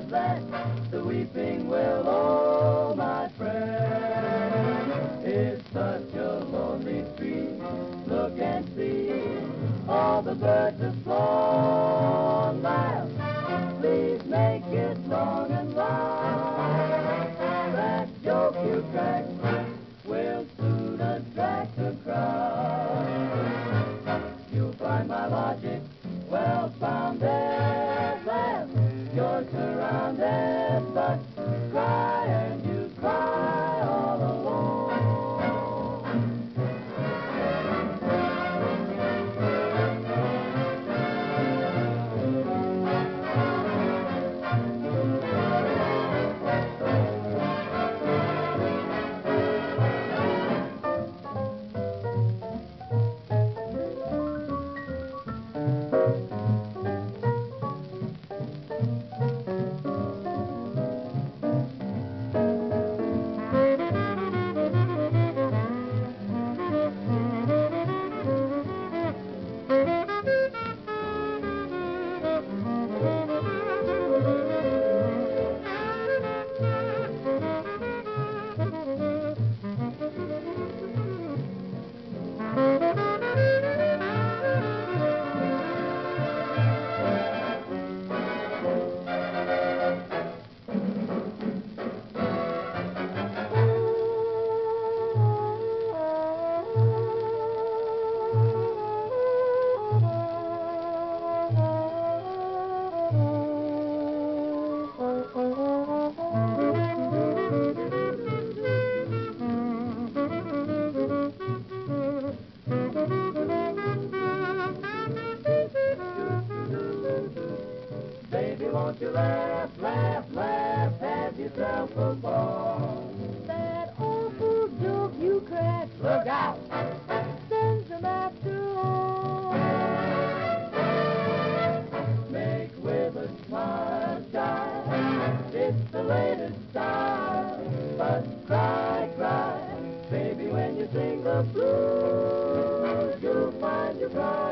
was that? The weeping willow, my friend. It's such a lonely street. Look and see, all the birds have flown. Laugh, please make it long and loud. That joke you crack will soon attract a crowd. You'll find my logic well founded. Laugh, you're surrounded, but cry and you cry all alone. Baby, won't you laugh, laugh, laugh, have yourself a ball. That awful joke you cracked, Look out! sends them after all. Make with a smile, child, it's the latest style. But cry, cry, baby, when you sing the blues, you'll find you cry.